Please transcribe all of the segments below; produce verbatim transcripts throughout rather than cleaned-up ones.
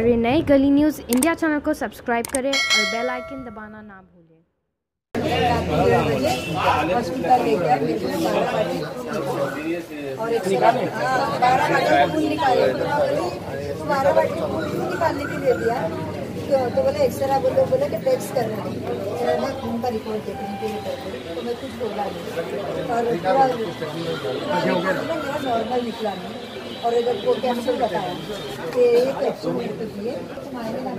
रहे नए गली न्यूज़ इंडिया चैनल को सब्सक्राइब करें और बेल आइकन दबाना ना भूलें। हॉस्पिटल ले गया मेरे को बारह बजे और एक बारह बजे खून निकाले तो बारह बजे खून निकालने के लिए दिया तो, तो बोले एक्सरा बोले बोले कि टेस्ट करना है, मैं खून का रिपोर्ट देखने के लिए करते तो मैं कुछ बोला नहीं और पूरा मेरा नॉर्मल निकला नहीं और इधर को कैप्सूल बताया कि ये कैप्सूल मेरे को दिए तो मायने लाने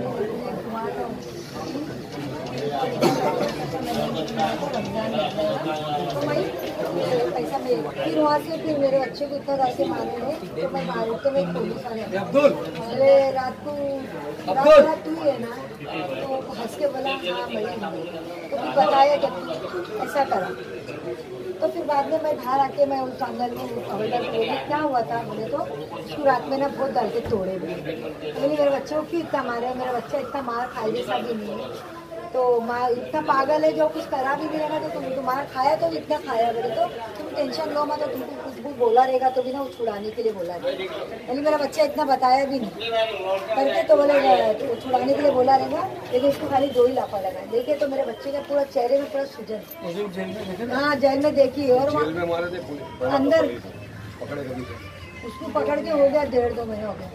तो मैं पैसा मिल फिर वहाँ से फिर मेरे बच्चे को इतना रात के मारे हैं तो मैं मारू तो मैं पुलिस वाले अरे रात को रात रात तू है ना तो हंस के बोला हाँ भाई तो फिर बताया कि ऐसा करा तो फिर बाद में मैं बाहर आके मैं उस अंदर में हवलदार को बोली क्या हुआ था बोले तो उसको रात में ना बहुत डाल के तोड़े बोले बोले मेरे बच्चे को क्यों इतना मारे मेरा बच्चा इतना मार खाए जैसा भी नहीं है तो माँ इतना पागल है जो कुछ करा भी नहीं रहेगा तो तुम तुम्हारा खाया तो इतना खाया बोले तो तुम टेंशन लो मत तो तुमको कुछ भी बोला रहेगा तो भी ना वो छुड़ाने के लिए बोला रहेगा यानी मेरा बच्चा इतना बताया भी नहीं करके तो बोले तो छुड़ाने के लिए बोला रहेगा लेकिन उसको खाली दो ही लापा लगा देखे तो मेरे बच्चे का पूरा चेहरे में पूरा सूजन हाँ जेल में देखी और अंदर उसको पकड़ के हो गया डेढ़ दो महीने हो गया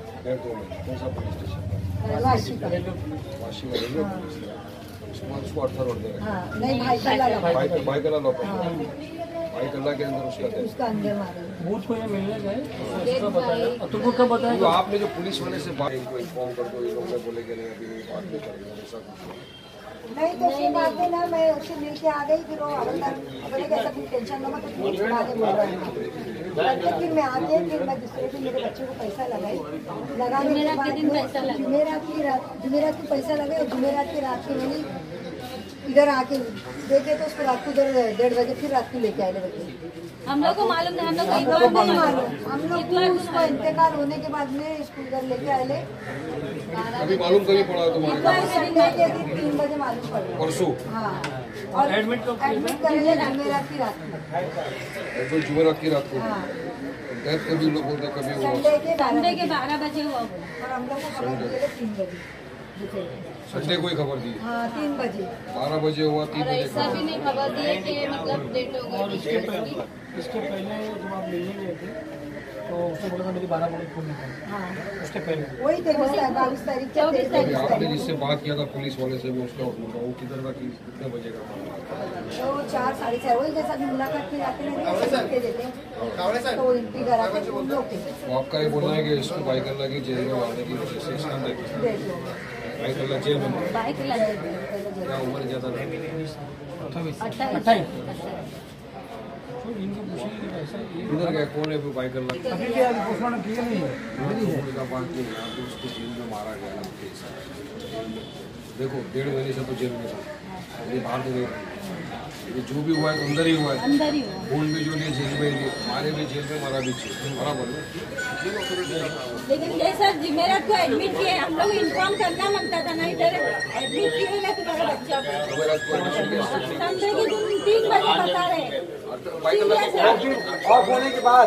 उसको अर्थर रोड देगा हाँ, नहीं भाई कल्ला भाई भाई कल्ला लोग भाई कल्ला के अंदर उसका उसका अंदर मारा बूथ को ये मिलने गए उसका बताया तुमको कब बताया तो आपने जो पुलिस वाले से बात इनको इन्फॉर्म कर दो ये लोग बोले कि नहीं अभी बात नहीं करेंगे ऐसा कुछ नहीं तो फिर बाद में ना मैं उससे मिल के आ गई फिर वो हवलदार बोले कि ऐसा कुछ टेंशन ना मत तो छुड़ा के बोल रहा है फिर मैं आके फिर मैं दूसरे दिन मेरे बच्चे को पैसा लगाई लगाने के बाद जुमेरात की रात जुमेरात की पैसा लगाई और जुमेरात की रात की मैंने इधर आके देखे तो उसको रात को इधर डेढ़ बजे फिर रात को लेके आए बच्चे हम लोग को मालूम नहीं हम लोग नहीं मालूम हम लोग उसको इंतकाल होने के बाद में इसको इधर लेके आए अभी मालूम कभी पड़ा तुम्हारे संडे के दिन तीन बजे मालूम पड़ा परसों हाँ और एडमिट एडमिट करेंगे जुमेरात की रात को जुमेरात की रात को डेथ कभी लोग बोलते कभी संडे के संडे के बारह बजे हुआ और हम लोग को खबर दी है तीन बजे संडे को ही खबर दी हाँ तीन बजे बारह बजे हुआ तीन बजे ऐसा भी नहीं खबर दी है कि मतलब डेट हो गई इसके पहले इसके पहले जब आप मिलने गए थे तो उसने बोला था मेरी बारह बजे खून निकाली हाँ उसके पहले वही थे बाईस तारीख चौबीस तारीख आपने जिससे बात किया था पुलिस वाले से वो उसका वो किधर का कितने बजे का तो चार साढ़े चार वही जैसा भी मुलाकात की जाती है देते तो इनकी घर आकर लोग तो आपका ये बोलना है कि इसको बाइकल्ला की जेल में लाने की वजह से इसका बाइकल्ला जेल में बाइक क्या उम्र ज्यादा नहीं अट्ठाईस इधर क्या कौन है बाइकल्ला अभी क्या पोस्टमार्टम किया नहीं है का बात नहीं यहाँ पे उसको जेल में मारा गया ना देखो डेढ़ महीने से तो जेल में था अभी बाहर तो नहीं ये जो भी हुआ है तो अंदर ही हुआ है अंदर ही हुआ खून भी जो लिए जेल में ही लिए मारे भी जेल में मारा भी बराबर है लेकिन जैसा जुमेरात को एडमिट किए हम लोग इन्फॉर्म करना मांगता था ना इधर एडमिट किए ना तुम्हारा बच्चा संडे के दिन तीन बजे बता रहे ऑफ होने के बाद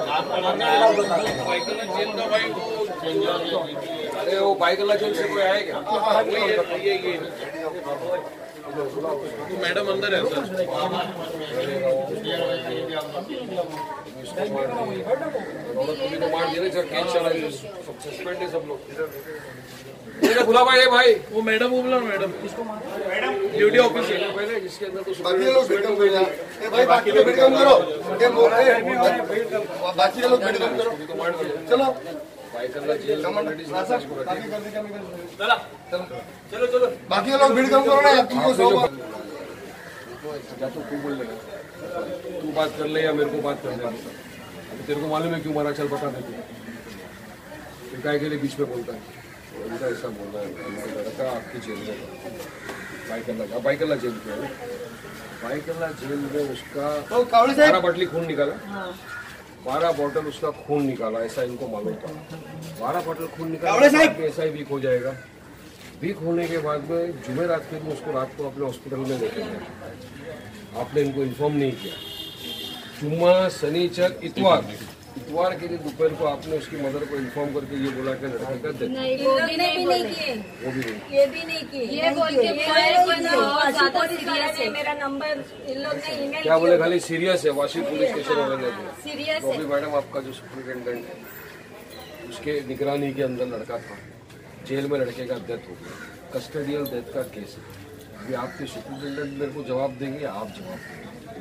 अरे वो बाइकल्ला जेल से कोई आया क्या तो मैडम अंदर है सर तो मार दिया सर केस चला सस्पेंड है सब लोग बुला भाई है भाई वो मैडम वो बुला मैडम ड्यूटी ऑफिस है पहले जिसके अंदर तो बाकी लोग बैठ भाई बाकी लोग बैठ करो बाकी लोग बैठ करो चलो बाइकल्ला जेल चलो चलो बाकी लोग भीड़ कम करो ना तुमको सौ या तो तू बोल ले तू बात कर ले या मेरे को बात कर ले तेरे को मालूम है क्यों मारा चल बता दे तू काय के लिए बीच में बोलता है उनका ऐसा बोल रहा है लड़का आपकी जेल में बाइकल्ला का बाइकल्ला जेल में बाइकल्ला जेल में उसका बारह बटली खून निकाला बारह बॉटल उसका खून निकाला ऐसा इनको मालूम था बारह बॉटल खून निकाला ऐसा ही वीक हो जाएगा वीक होने के बाद में जुमेरात के दिन उसको रात को अपने हॉस्पिटल में लेके गए आपने इनको इन्फॉर्म नहीं किया जुम्मा शनिचर इतवार इतवार के दिन दोपहर को आपने उसकी मदर को इन्फॉर्म करके ये बोला कि लड़के का डेथ। नहीं, वो भी नहीं किए, वो भी नहीं, ये भी नहीं किए। ये बोल के बहुत ज्यादा सीरियस है, मेरा नंबर इन लोग ने ईमेल क्या बोले? खाली सीरियस है, वाशी पुलिस स्टेशन वाले ने। सीरियस तो है। अभी मैडम आपका जो सुपरिटेंडेंट है उसके निगरानी के अंदर लड़का था, जेल में लड़के का डेथ हो गया, कस्टडियल डेथ का केस है। अभी आपके सुपरिटेंडेंट मेरे को जवाब देंगे, आप जवाब देंगे।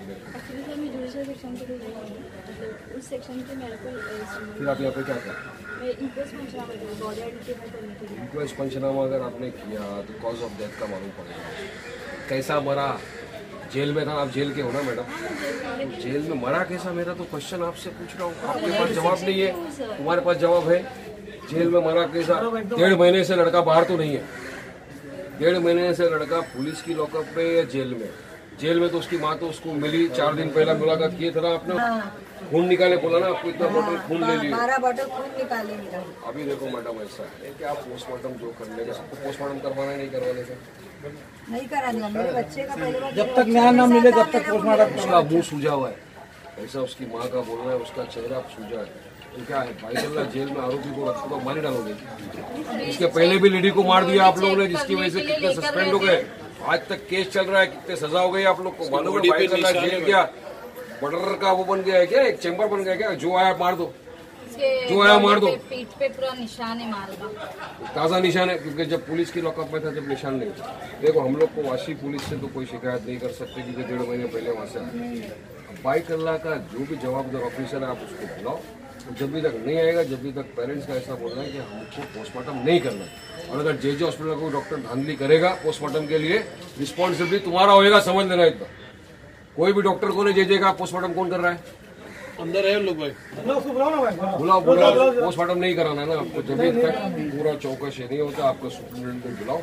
उस सेक्शन पे मेरे को फिर आप यहाँ पे क्या करें? मैं इंक्वेस्ट पंचनामा करूँ, बॉडी आइडेंटिफाई करने के लिए। इंक्वेस्ट पंचनामा अगर आपने किया तो कॉज ऑफ डेथ का मालूम पड़ेगा, कैसा मरा। जेल में था, आप जेल के हो ना मैडम? तो जेल में मरा कैसा, मेरा तो क्वेश्चन आपसे पूछ रहा हूँ, आपके पास जवाब नहीं है, तुम्हारे पास जवाब है। जेल में मरा कैसा? डेढ़ महीने से लड़का बाहर तो नहीं है, डेढ़ महीने से लड़का पुलिस की लॉकअप में या जेल में। जेल में तो उसकी माँ तो उसको मिली, चार दिन पहला मुलाकात किए थे ना आपने, खून निकाले बोला ना आपको, इतना बोतल खून ले लिए, बारह बोतल खून निकाले मेरा। अभी देखो मैडम ऐसा है कि आप पोस्टमार्टम जो कर लेगा, सबको पोस्टमार्टम करवाना है, नहीं करवाने का नहीं कराने मेरे बच्चे का पहले बार जब तक न्याय न मिले तब तक पोस्टमार्टम। उसका मुंह सूजा हुआ है, ऐसा उसकी माँ का बोलना है, उसका चेहरा सूजा है। तो क्या है भाईगल्ला जेल में आरोपी को रखो तो मारी डालोगे। इसके पहले भी लेडी को मार दिया आप लोगों ने, जिसकी वजह से कितने सस्पेंड हो गए, आज तक केस चल रहा है, कितने सजा हो गई आप लोग को मालूम है। भाईगल्ला जेल क्या बॉर्डर का वो बन गया है क्या, एक चैम्बर बन गया क्या? जो आया मार दो, जो आया मार दो। पीठ पे पूरा निशान है माल का, ताज़ा निशान है, क्योंकि जब पुलिस की लॉकअप में था जब निशान नहीं था। देखो हम लोग को वाशी पुलिस से तो कोई शिकायत नहीं कर सकते क्योंकि डेढ़ महीने पहले वहाँ से आए। बाईकल्ला का जो भी जवाबदार ऑफिसर है आप उसको बुलाओ, जब भी तक नहीं आएगा, जब भी तक पेरेंट्स का ऐसा बोलना है कि हमको पोस्टमार्टम नहीं करना, और अगर जे जे हॉस्पिटल को डॉक्टर धांधली करेगा पोस्टमार्टम के लिए, रिस्पॉन्सिबिलिटी तुम्हारा होएगा, समझ लेना इतना। कोई भी डॉक्टर को नहीं, जे जे का पोस्टमार्टम कौन कर रहा है? अंदर है लोग भाई, बुलाओ बुलाओ, पोस्टमार्टम नहीं कराना है ना आपको। जब भी तक पूरा चौकस नहीं होता आपका सुपरिटेंडेंट बुलाओ,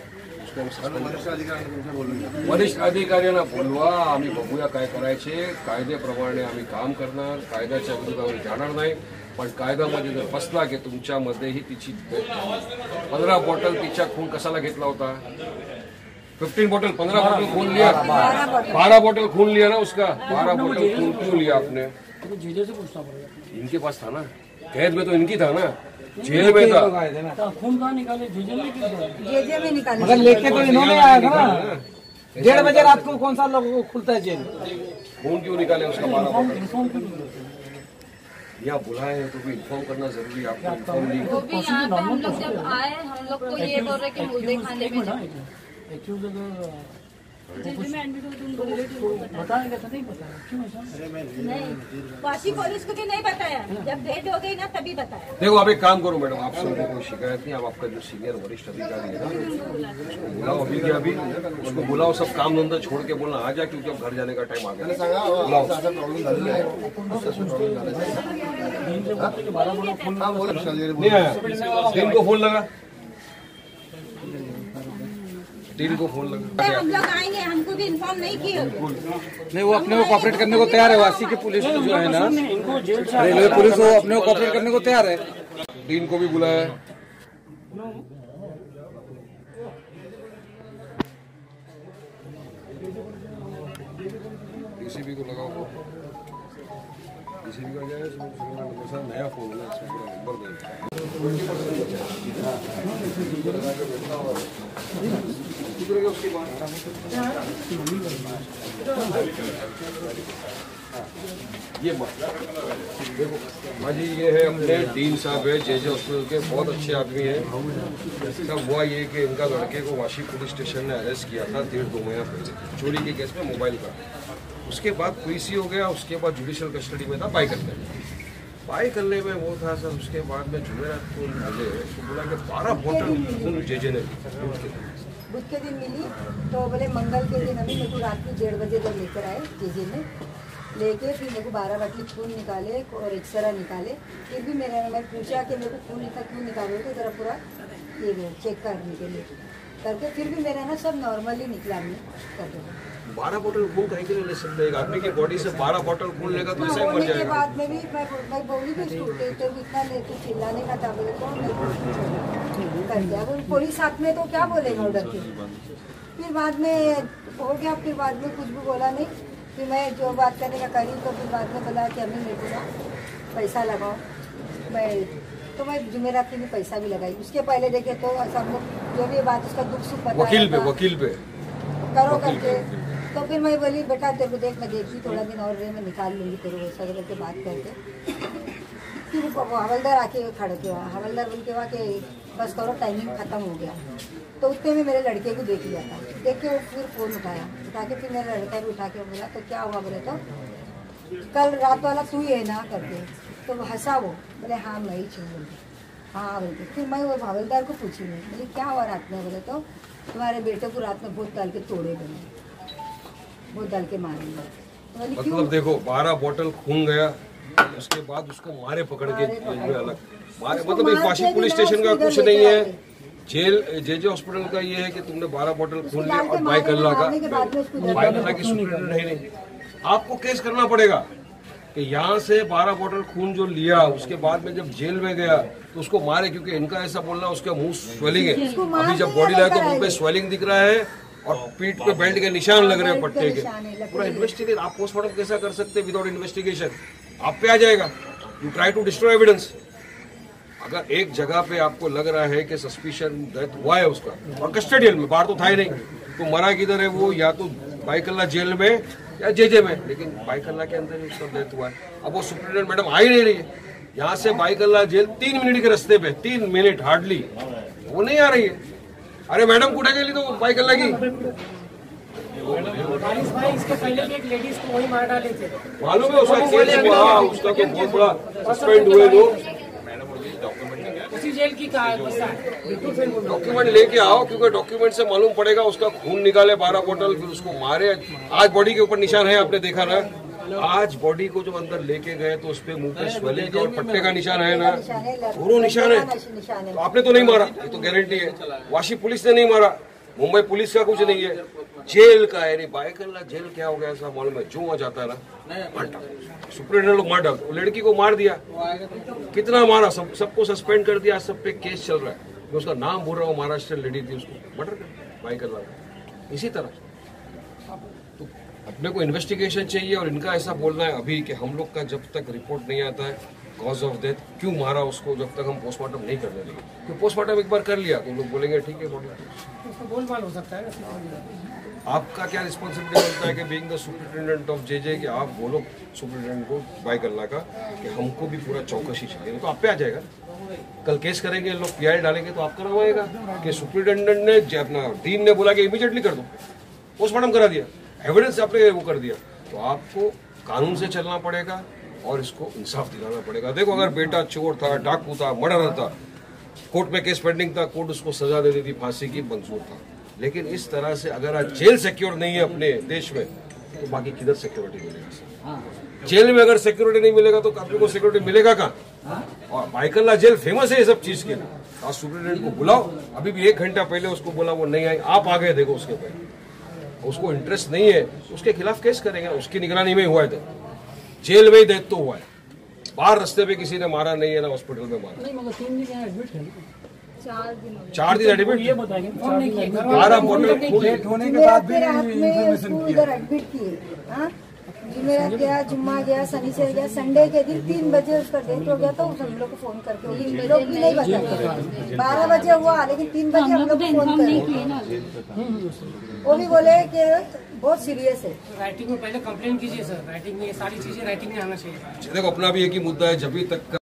वरिष्ठ अधिकाऱ्यांना बोलवा, आम्ही बघूया काय करायचे, कायद्याप्रमाणे आम्ही काम करणार, कायद्याच्या विरोधात आम्ही जाणार नाही। पण कायद्यामध्ये जर बसला की तुमच्यामध्येही तिची पंधरा बॉटल तिच्या खून कशाला घेतला होता? फिफ्टीन बॉटल, पंद्रह बॉटल खून लिया, बारह बॉटल खून लिया ना उसका, बारह बॉटल खून क्यों लिया आपने? जीजे से पूछना पड़ेगा। इनके पास था ना, कैद में तो इनकी था ना, जेल में था। खून कहाँ निकाले? जीजे ने जे जे में निकाले, मगर लेके तो इन्होंने आया था ना। डेढ़ बजे रात को कौन सा लोग खुलता है जेल? खून क्यों निकाले उसका बारह बॉटल? इन्फॉर्म क्यों नहीं करते? या बुलाए हैं तो भी इन्फॉर्म करना जरूरी है, आपको इन्फॉर्म नहीं वो भी यहाँ पे हम लोग जब आए, हम लोग को ये बोल रहे कि मुर्दे खाने में जाओ। एक्यूज अगर जल्दी में एडमिट हो तुम रिलेटिव को बताएंगे तो नहीं बताया, क्यों ऐसा? नहीं, वाशी पुलिस को भी नहीं बताया, जब भेंट हो गई ना तभी बताया। देखो आप एक काम करो मैडम, आपसे मुझे कोई शिकायत नहीं, अब आपका जो सीनियर वरिष्ठ अधिकारी है ना उसको बुलाओ, अभी के अभी उसको बुलाओ, सब काम धंधा छोड़ के बोलना आ जा, क्योंकि अब घर जाने का टाइम आ गया। बुलाओ, नहीं आया, दिन को फोन लगा, दिन को फोन लगा, हम लोग आएंगे, हमको भी इन्फॉर्म नहीं किया। नहीं, वो अपने को कॉपरेट करने को तैयार है। वासी की पुलिस जो है ना, इनको जेल से रेलवे पुलिस, वो अपने को कॉपरेट करने को तैयार है। दिन को भी बुलाया। डीसीपी को लगाओ, डीसीपी का क्या है, नया फोन है ना, इसमें पूरा नंबर दे। उसके बाद ये देखो भाजी, ये है अपने डीन साहब है जे जे हॉस्पिटल के, बहुत अच्छे आदमी हैं। इसका हुआ ये कि इनका लड़के को वाशी पुलिस स्टेशन ने अरेस्ट किया था डेढ़ दो महीना पहले, चोरी के केस में मोबाइल का। उसके बाद पीसी हो गया, उसके बाद जुडिशियल कस्टडी में था बाई करने में बाई करने में वो था सर। उसके बाद में जुमेरात को मिले तो बोला कि बारह बॉटल खून जे जे ने बुध के दिन मिली, तो बोले मंगल के दिन अभी मेरे को रात में डेढ़ बजे जब लेकर आए जेजे में, लेके फिर मेरे को बारह बाटली खून निकाले और एक्सरा निकाले। फिर भी मेरा मैं पूछा कि मेरे को खून इतना क्यों निकाले, तो ज़रा पूरा ये चेक करने के लिए करके फिर भी मेरा ना सब नॉर्मली निकला, हमने कर दिया। बारह बोतल खून कहीं के लिए ले सकते, एक आदमी की बॉडी से बारह बोतल खून लेगा तो ऐसे ही मर होने के जाएगा। बाद में भी मैं मैं बोली कि इसको तेरे को इतना ले तो चिल्लाने का था, बोले कौन मेरे को कर दिया। वो पुलिस साथ में तो क्या बोलेगा उधर के। फिर बाद में हो गया, फिर बाद में कुछ भी बोला नहीं। फिर मैं जो बात करने का करी तो फिर बाद में बोला कि अभी मेरे को पैसा लगाओ। मैं तो मैं जुमेरात के लिए पैसा भी लगाई। उसके पहले देखे तो सब लोग जो भी बात उसका दुख सुख बताया वकील पे था, वकील पे करो करके। तो फिर मैं बोली बेटा तेरे को देख मैं देखी थोड़ा दिन और रहे मैं निकाल लूँगी तेरे को ऐसा करके बात करके। फिर वो हवलदार आके खड़े के वहाँ हवलदार बोल के वहाँ के बस करो टाइमिंग ख़त्म हो गया। तो उतने में मेरे लड़के को देख लिया था, देख के वो फिर फ़ोन उठाया, उठा के फिर मेरा लड़का भी उठा के बोला तो क्या हुआ बोले तो कल रात वाला तू ही है ना करके। तो वो हंसा वो बोले हाँ मैं ही छू बोलते हाँ बोलते। फिर मैं वो हवलदार को पूछी नहीं बोले क्या हुआ रात में बोले तो तुम्हारे बेटे को रात में बहुत डाल के तोड़े बने, बहुत डाल के मारेंगे। तो बोली क्यों? मतलब देखो बारह बोतल खून गया, उसके बाद उसको मारे पकड़ के जेल में अलग मारे। मतलब इस वाशी पुलिस स्टेशन का कुछ नहीं है, जेल जे जे हॉस्पिटल का ये है कि तुमने बारह बोतल खून लिया और बाइकल्ला का बाइकल्ला की सुप्रिंटेंडेंट है नहीं। आपको केस करना पड़ेगा कि यहाँ से बारह बोतल खून जो लिया उसके बाद में जब जेल में गया तो उसको मारे, क्योंकि इनका ऐसा बोलना उसका मुंह स्वेलिंग है। अभी जब बॉडी लाया तो मुंह पे स्वेलिंग दिख रहा है और पीठ पे बेल्ट के निशान लग रहे हैं पट्टे के। पूरा इन्वेस्टिगेट आप पोस्टमार्टम कैसा कर सकते हैं विदाउट इन्वेस्टिगेशन? आप पे आ जाएगा। You try to destroy evidence. अगर एक जगह पे आपको लग रहा है कि सस्पिशन डेथ हुआ है उसका और कस्टडियल में, बाहर तो था ही नहीं, तो मरा किधर है वो, या तो बाइकल्ला जेल में या जेजे में, लेकिन बाइकल्ला के अंदर ही उसका डेथ हुआ है। अब वो सुप्रिंटेंडेंट मैडम आ ही नहीं रही है यहाँ से बाइकल्ला जेल, तीन मिनट के रास्ते पे, तीन मिनट हार्डली, वो नहीं आ रही है। अरे मैडम कुठे गेली तो बाइकल्ला की इसके पहले भी एक लेडीज को वही मार डाले थे, मालूम है उसका केस हुआ, उसका तो बहुत बड़ा सस्पेंड हुए लोग। उसी जेल की डॉक्यूमेंट लेके आओ, क्योंकि डॉक्यूमेंट से मालूम पड़ेगा। उसका खून निकाले बारह बोतल, फिर उसको मारे। आज बॉडी के ऊपर निशान है, आपने देखा ना। आज बॉडी को जब अंदर लेके गए तो उस पे मुंह पे स्वेलिंग और पट्टे का निशान है ना, दोनों निशान है। तो आपने तो नहीं मारा, ये तो गारंटी है। वाशी पुलिस ने नहीं मारा, मुंबई पुलिस का कुछ नहीं है, जेल का है। बाइकल्ला जेल क्या हो गया ऐसा मालूम है, जो वहां जाता है ना मार डाल, सुप्रिंटेंडेंट लोग मार डाल। लड़की को मार दिया, कितना मारा, सब सबको सस्पेंड कर दिया, सब पे केस चल रहा है। मैं उसका नाम बोल रहा हूँ, महाराष्ट्र लेडी थी, उसको मर्डर कर बाइकल्ला। इसी तरह तो अपने को इन्वेस्टिगेशन चाहिए। और इनका ऐसा बोलना है अभी कि हम लोग का जब तक रिपोर्ट नहीं आता है कॉज ऑफ डेथ क्यों मारा उसको, जब तक हम पोस्टमार्टम नहीं करने लगे। तो पोस्टमार्टम एक बार कर लिया तो लोग बोलेंगे ठीक है बॉडी गोलमाल हो सकता है। आपका क्या रिस्पॉन्सिबिलिटी बनता है कि being the superintendent of JJ कि आप बोलो सुपरिटेंडेंट को बाइकल्ला का कि हमको भी पूरा चौकसी चाहिए, तो आप पे आ जाएगा। कल केस करेंगे लोग, पीआई डालेंगे तो आप करवाएगा कि सुपरिटेंडेंट ने अपना डीन ने बोला कि इमीडिएटली कर दो, पोस्टमार्टम करा दिया, एविडेंस आपने वो कर दिया। तो आपको कानून से चलना पड़ेगा और इसको इंसाफ दिलाना पड़ेगा। देखो अगर बेटा चोर था, डाकू था, मर्डर था, कोर्ट में केस पेंडिंग था, कोर्ट उसको सजा दे दी थी, फांसी की मंजूर था। लेकिन इस तरह से अगर आज जेल सिक्योर नहीं है अपने देश में तो बाकी किधर सिक्योरिटी मिलेगा? जेल में अगर सिक्योरिटी नहीं मिलेगा तो अपने को सिक्योरिटी मिलेगा कहाँ? और बाइकल्ला जेल फेमस है ये सब चीज के लिए। आज सुप्रिंटेंडेंट को बुलाओ, अभी भी एक घंटा पहले उसको बोला, वो नहीं आई, आप आ गए, देखो उसके पहले उसको इंटरेस्ट नहीं है, उसके खिलाफ केस करेंगे। उसकी निगरानी में हुआ है, जेल में ही डेथ तो हुआ है, बाहर रास्ते पे किसी ने मारा नहीं है ना हॉस्पिटल में मारा। नहीं मगर तीन दिन यहाँ एडमिट है, चार दिन हो गए। चार दिन एडमिट, ये बताएंगे बारह बोतल खून होने के बाद भी उसको इधर एडमिट किए। हाँ जुमेरात गया, जुम्मा गया, शनिचर गया, संडे के दिन तीन बजे उसका डेथ हो गया। तो हम लोग को फोन करके वो लोग भी नहीं बताते, बारह बजे हुआ लेकिन तीन बजे हम लोग को फोन करे, वो भी बोले कि बहुत सीरियस है। राइटिंग में पहले कंप्लेन कीजिए सर, राइटिंग में ये सारी चीजें राइटिंग में आना चाहिए। देखो अपना भी एक ही मुद्दा है, जब भी तक